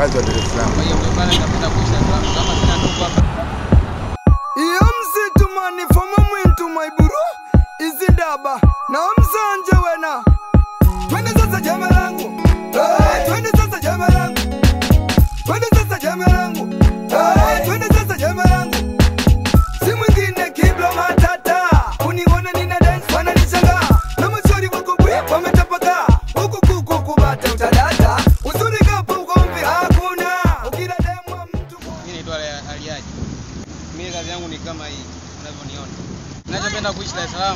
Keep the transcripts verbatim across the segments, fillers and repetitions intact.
wakazi wa Dar-es-Salaam. Kwa hiyo ndio maana napenda kuishi Dar-es-Salaam kama sina ndugu hapa. Iyo msitu mani foma mwintu maiburu izindaba na msanje wena. Twende sasa jama langu. Hey, twende sasa jama langu. Twende sasa jama langu. Hey, twende sasa jama langu. Si mwingine Kiblo Matata. Uniona nina dance wananishangaa. Na maswali wako bwe wametapaka. Huku kuku kubata utadata. Uzuri kapo ugomvi hakuna. Ukila demu wa mtu. Mimi naitwa Aliaji. Mimi kazi yangu ni kama hii unavyoniona. Ninachopenda kuishi Dar-es-Salaam.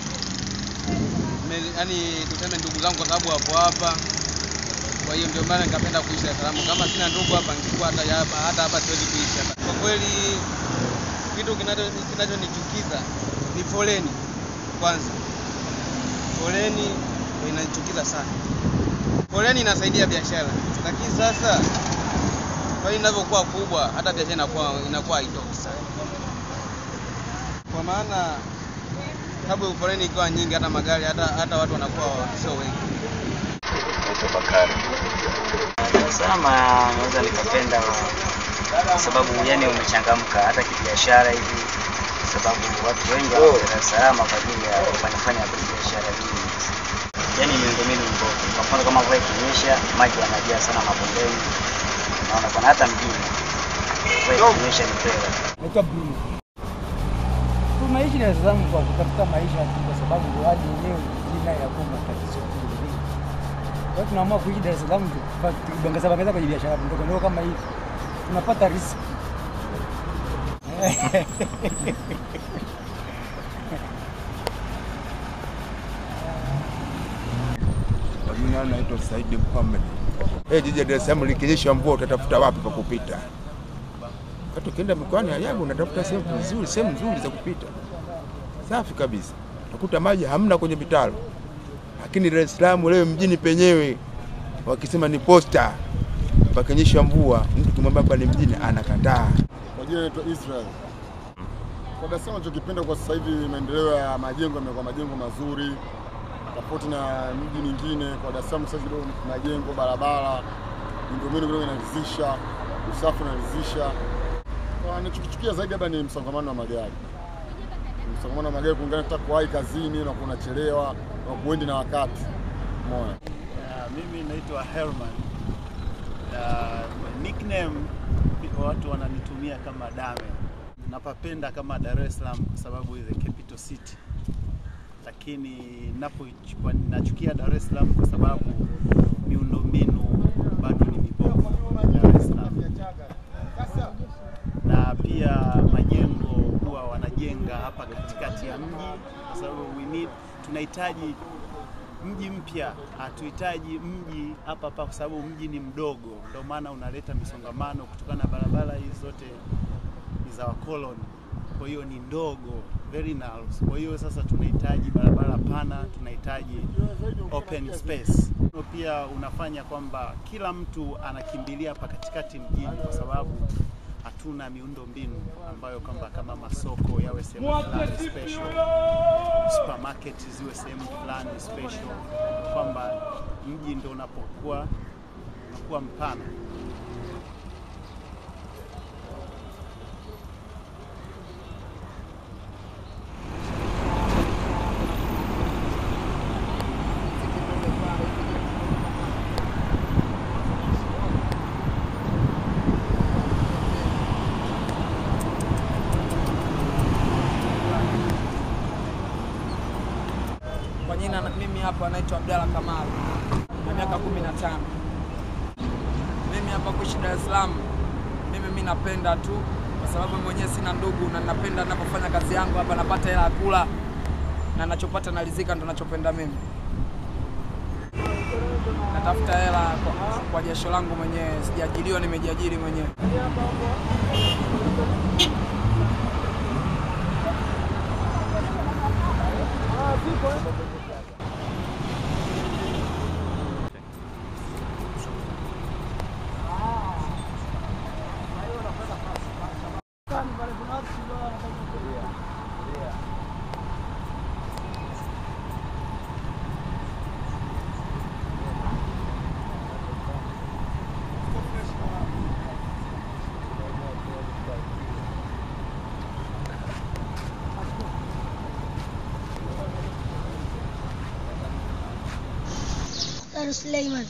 Yaani tuseme ndugu zangu kwa sababu hapo hapa. Kwa hiyo ndio maana nikapenda kuishi Dar-es-Salaam. Kama sina ndugu hapa ningekuwa hata hapa hata hapa siwezi kuishi hapa. Kwa kweli kitu kinachonichukiza ni foleni kwanza. Foleni inanichukiza sana. Foleni inasaidia biashara. Lakini sasa kwa hiyo inavyokuwa kubwa hata biashara inakuwa inakuwa haitoki sana. Kwa maana sababu foleni ikiwa nyingi hata magari hata hata watu wanakuwa sio wengi. Bakari. Dar-es-Salaam naweza nikapenda kwa sababu yani umechangamka hata kibiashara hivi, sababu watu wengi wa Dar-es-Salaam kwa ajili ya kufanya biashara hii. Yani miundombinu mbovu. Kwa mfano kama mvua ikinyesha, maji yanajaa sana mabondeni. Naona kuna hata mjini. Mvua ikinyesha ni tele. Naitwa Bruno. Tunaishi Dar-es-Salaam kwa kutafuta maisha kwa sababu hadi leo jina ya kwamba tatizo kubwa. Watu tunaamua kuishi Dar-es-Salaam tukibangasa bangasa kwa biashara ndogo ndogo kama hivi. Tunapata riziki. Mimi naitwa Said Muhammad. Eh, jiji la Dar-es-Salaam likinyesha mvua utatafuta wapi pa kupita? Hata ukienda mkoani Ayabu unatafuta sehemu nzuri, sehemu nzuri za kupita. Safi kabisa. Utakuta maji hamna kwenye mitaro. Lakini Dar-es-Salaam leo mjini penyewe wakisema ni posta, pakinyesha mvua mtu kimwambia hapa ni mjini anakataa. Kwa jina naitwa Israel. Kwa Dar-es-Salaam nachokipenda kwa sasa hivi maendeleo ya majengo yamekuwa majengo mazuri. Tofauti na miji mingine, kwa Dar-es-Salaam sasa kidogo majengo, barabara, miundombinu kidogo inaridhisha, usafi unaridhisha. Kwa ninachokichukia zaidi hapa ni msongamano wa magari. Msongamano wa magari kuungana hata kuwahi kazini na kunachelewa na kuendi na wakati. Umeona? Mimi naitwa Herman. Uh, nickname watu wananitumia kama Dame. Napapenda kama Dar-es-Salaam kwa sababu is the capital city. Lakini napochukua nachukia Dar-es-Salaam kwa sababu miundombinu bado ni mibovu Dar-es-Salaam. Na pia majengo huwa wanajenga hapa katikati ya mji kwa sababu we need tunahitaji mji mpya, hatuhitaji mji hapa hapa kwa sababu mji ni mdogo. Ndio maana unaleta misongamano kutokana na barabara hizi zote ni za wakoloni. Kwa hiyo ni ndogo, very narrow. Kwa hiyo sasa tunahitaji barabara pana, tunahitaji open space. Pia unafanya kwamba kila mtu anakimbilia hapa katikati mjini kwa sababu hatuna miundo mbinu ambayo kwamba kama masoko yawe sehemu fulani special, supermarket ziwe sehemu fulani special, kwamba mji ndio unapokuwa unakuwa mpana. Kwa jina mimi hapa naitwa Abdalla Kamal. Na miaka kumi na tano. Mimi hapa kuishi Dar-es-Salaam. Mimi mimi napenda tu kwa sababu mwenyewe sina ndugu na ninapenda ninapofanya kazi yangu hapa napata hela ya kula na ninachopata naridhika ndo ninachopenda mimi. Natafuta hela kwa, kwa jasho langu mwenyewe, sijaajiriwa, nimejiajiri mwenyewe. Omar Suleiman.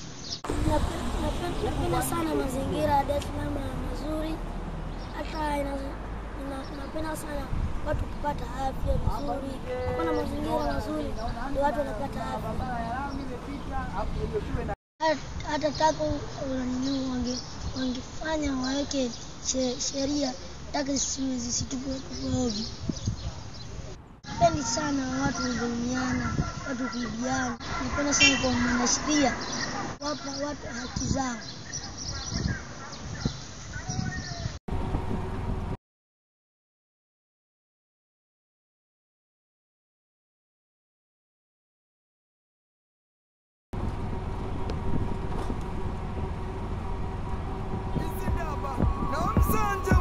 Napenda sana mazingira ya Dar-es-Salaam mazuri. Hata napenda sana watu kupata afya nzuri. Kuna mazingira mazuri ndio watu wanapata afya. Hata tako wange wangefanya waweke sheria taka zisitupwe ovyo. Napenda sana watu kudhulumiana, watu kuibiana. Napenda sana kwa mwanasheria wapa watu haki zao. Izindaba na msanje